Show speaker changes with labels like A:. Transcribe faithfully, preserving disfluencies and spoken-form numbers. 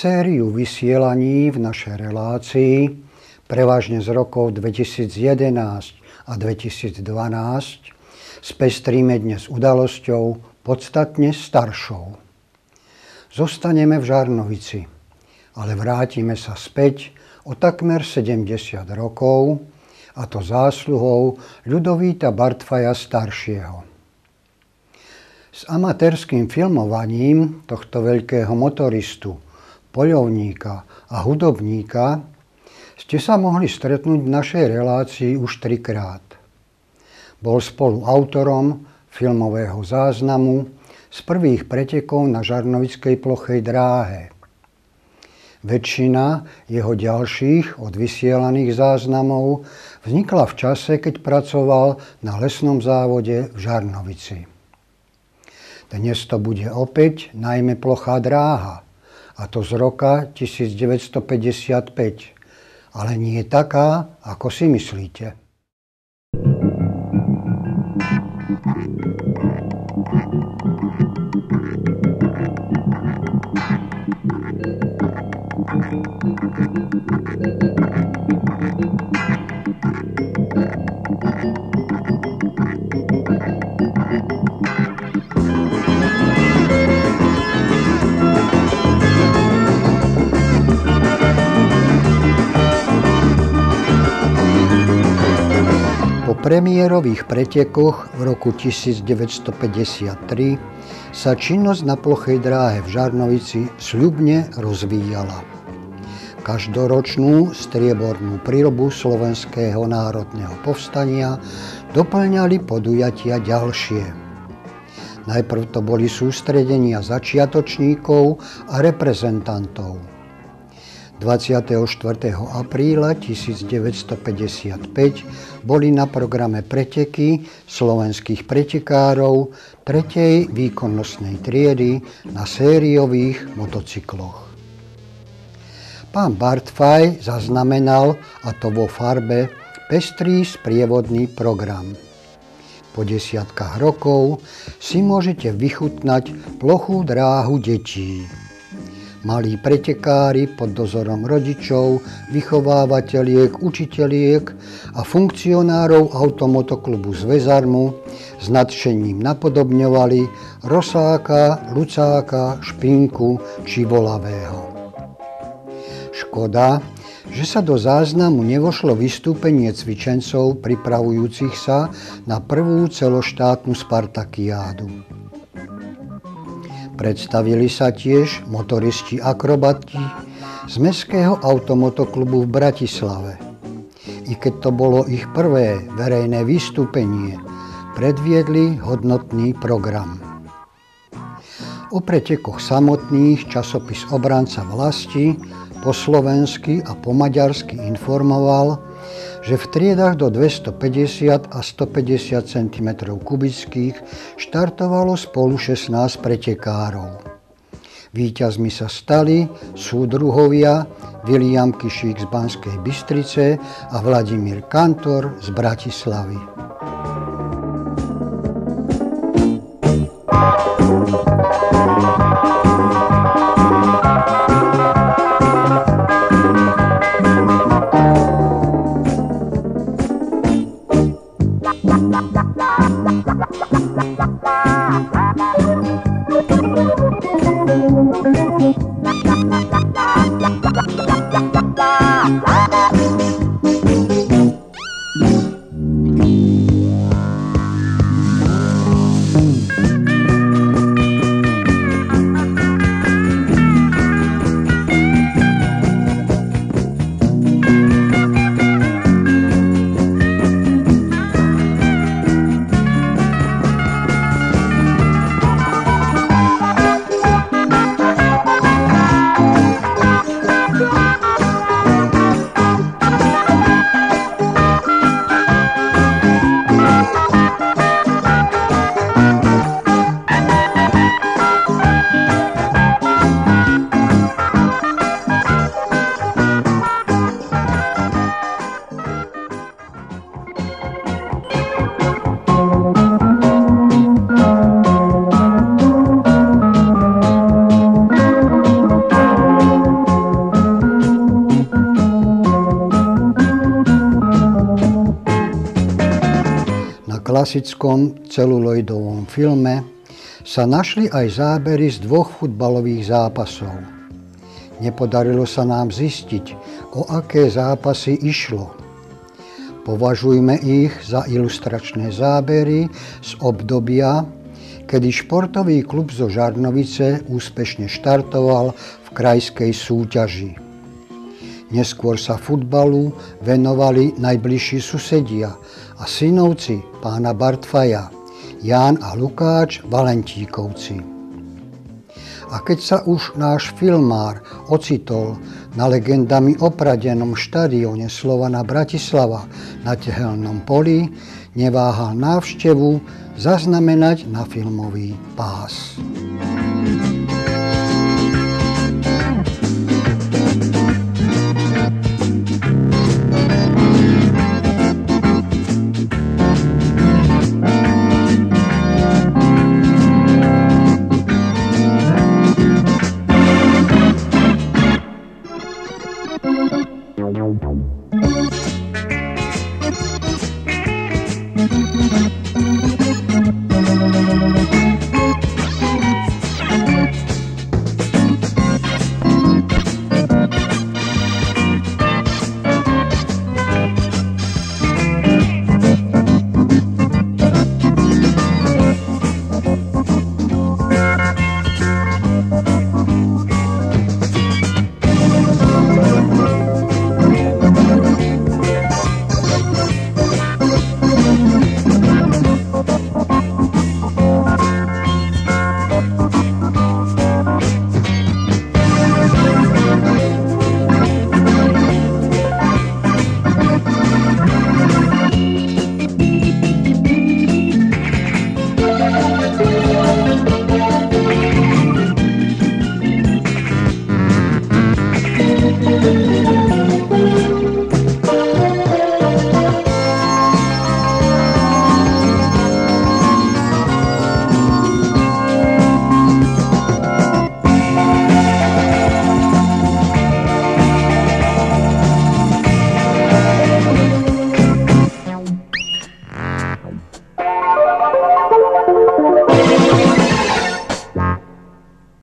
A: sériu vysielaní v našej relácii, prevažne z rokov dvetisícjedenásť a dvetisícdvanásť, spestríme dnes udalosťou podstatne staršou. Zostaneme v Žarnovici, ale vrátime sa späť o takmer sedemdesiat rokov, a to zásluhou Ľudovíta Bartfaja staršieho. S amatérským filmovaním tohto veľkého motoristu, poľovníka a hudobníka ste sa mohli stretnúť v našej relácii už trikrát. Bol spoluautorom filmového záznamu z prvých pretekov na žarnovickej plochej dráhe. Väčšina jeho ďalších odvysielaných záznamov vznikla v čase, keď pracoval na lesnom závode v Žarnovici. Dnes to bude opäť najmä plochá dráha, a to z roka tisícdeväťstopäťdesiatpäť, ale nie taká, ako si myslíte. Po premiérových pretekoch v roku tisícdeväťstopäťdesiattri sa činnosť na plochej dráhe v Žarnovici sľubne rozvíjala. Každoročnú striebornú príľbu Slovenského národného povstania doplňali podujatia ďalšie. Najprv to boli sústredenia začiatočníkov a reprezentantov. dvadsiateho štvrtého apríla tisícdeväťstopäťdesiatpäť boli na programe preteky slovenských pretekárov tretej výkonnostnej triedy na sériových motocykloch. Pán Bartfaj zaznamenal, a to vo farbe, pestrý sprievodný program. Po desiatkách rokov si môžete vychutnať plochú dráhu detí. Malí pretekári pod dozorom rodičov, vychovávateľiek, učiteľiek a funkcionárov automotoklubu Zväzarmu s nadšením napodobňovali Rosáka, Lucáka, Špinku či Volavého. Škoda, že sa do záznamu nevošlo vystúpenie cvičencov pripravujúcich sa na prvú celoštátnu Spartakiádu. Predstavili sa tiež motoristi akrobati z Mestského automotoklubu v Bratislave. I keď to bolo ich prvé verejné vystúpenie, predviedli hodnotný program. O pretekoch samotných časopis Obranca vlasti po slovensky a po maďarsky informoval, že v triedách do dvestopäťdesiat a stopäťdesiat centimetrov kubických štartovalo spolu šestnásť pretekárov. Víťazmi sa stali súdruhovia Viliam Kišík z Banskej Bystrice a Vladimír Kantor z Bratislavy. klasickom celuloidovom filme sa našli aj zábery z dvoch futbalových zápasov. Nepodarilo sa nám zistiť, o aké zápasy išlo. Považujme ich za ilustračné zábery z obdobia, kedy športový klub zo Žarnovice úspešne štartoval v krajskej súťaži. Neskôr sa futbalu venovali najbližší susedia a synovci pána Bartfaja, Ján a Lukáč Valentíkovci. A keď sa už náš filmár ocitol na legendami opradenom štadióne Slovana Bratislava na Tehelnom poli, neváhal návštevu zaznamenať na filmový pás.